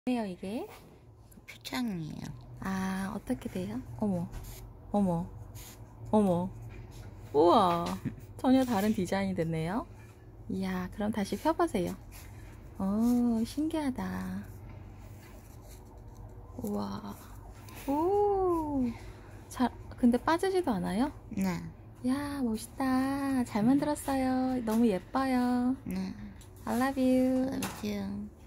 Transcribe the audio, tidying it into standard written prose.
뭐예요 이게? 표창이에요. 아, 어떻게 돼요? 어머, 어머, 어머. 우와, 전혀 다른 디자인이 됐네요. 이야, 그럼 다시 펴보세요. 오, 신기하다. 우와, 오, 근데 빠지지도 않아요? 네. 야, 멋있다. 잘 만들었어요. 너무 예뻐요. 네. I love you. 알았어요.